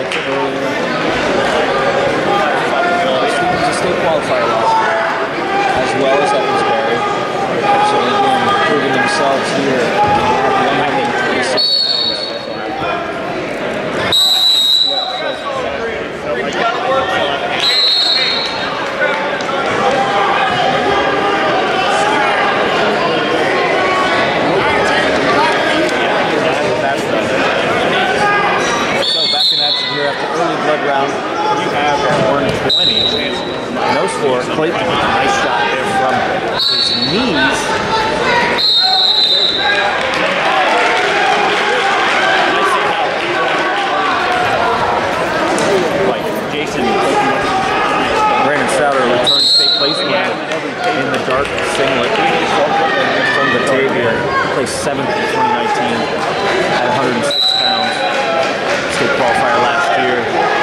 Stevens a state qualifier last year, as well as Evansbury. So they've been proving themselves here at 126 pounds. Blood round, you have 120. No score. Clayton, nice shot there from his knees. Like Jason, Brandon Souter returned state placement in the dark singlet from Batavia. Placed 7th in 2019 at 106 pounds. State qualifier last year.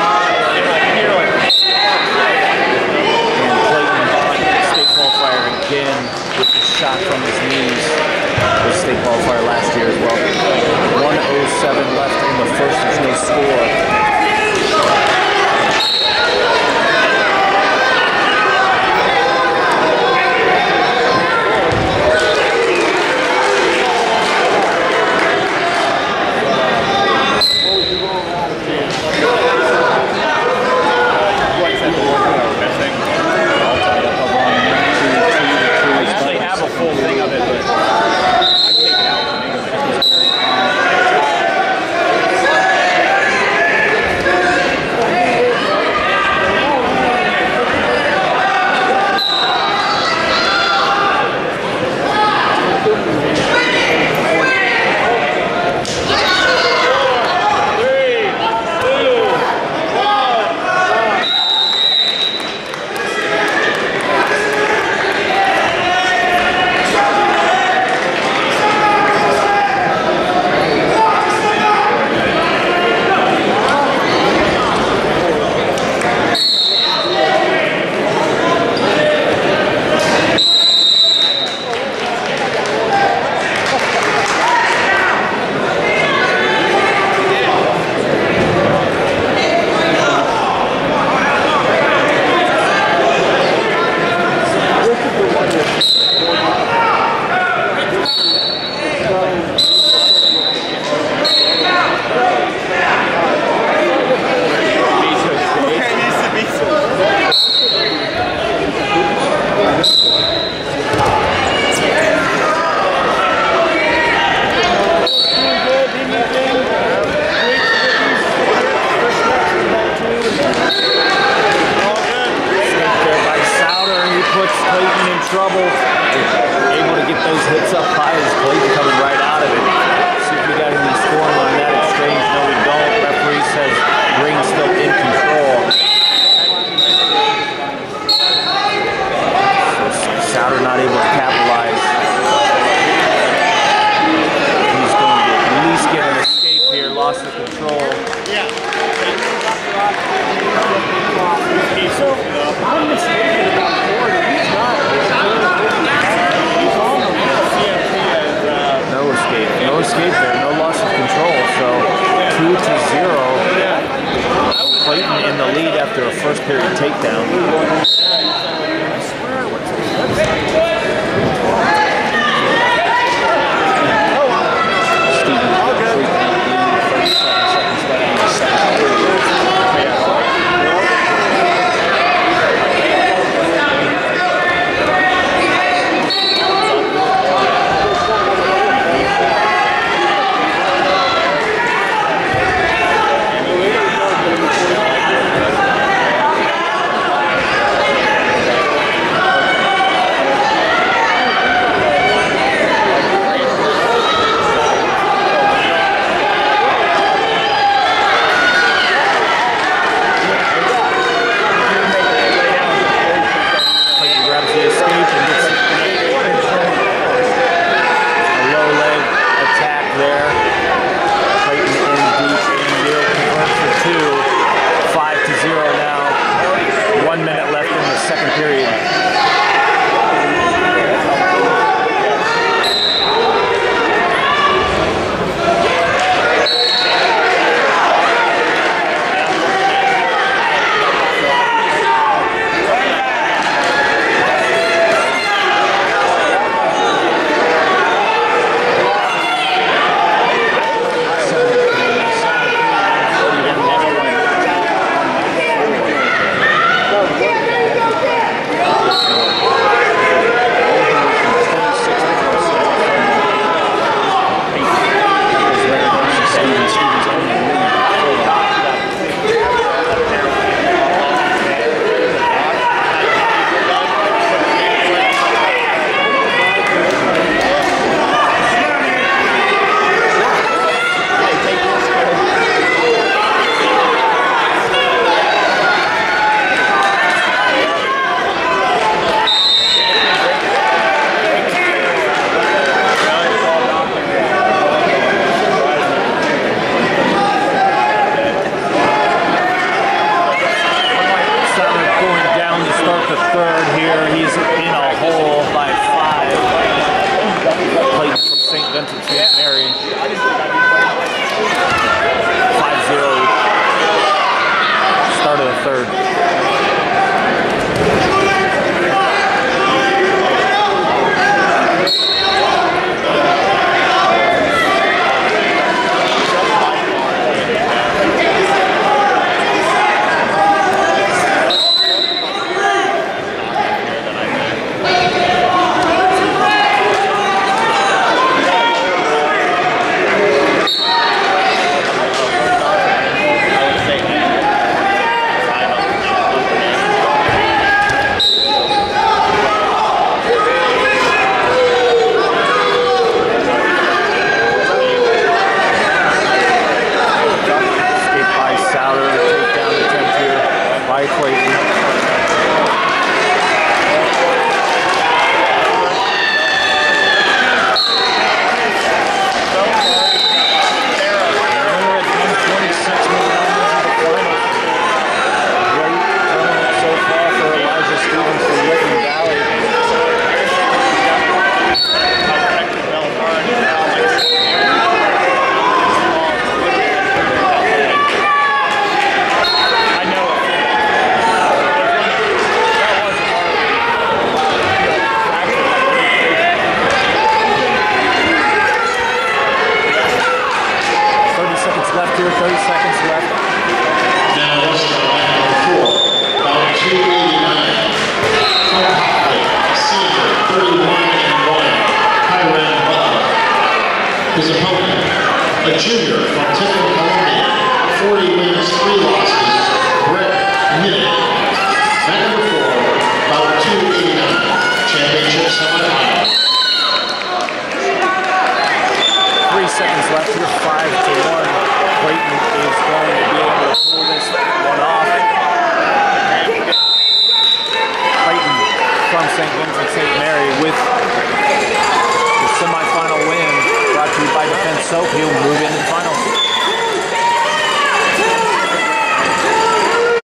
Again, with the shot from his knees, was state qualifier last year as well. 1:07 left in the first, there's no score. third here. He's in a hole by 5. Clayton from St. Vincent St. Mary. 5-0. Start of the third. His opponent, a junior from Tiffin, Columbia, 40 wins, 3 losses, Brett Minnick. At number 4, bout 289, championship semifinal. 3 seconds left here, 5-1. Clayton is going to be able to pull this one off. Clayton from St. Vincent St. Mary with the semifinal win. Brought to you by Defense Soap. He'll move into the final.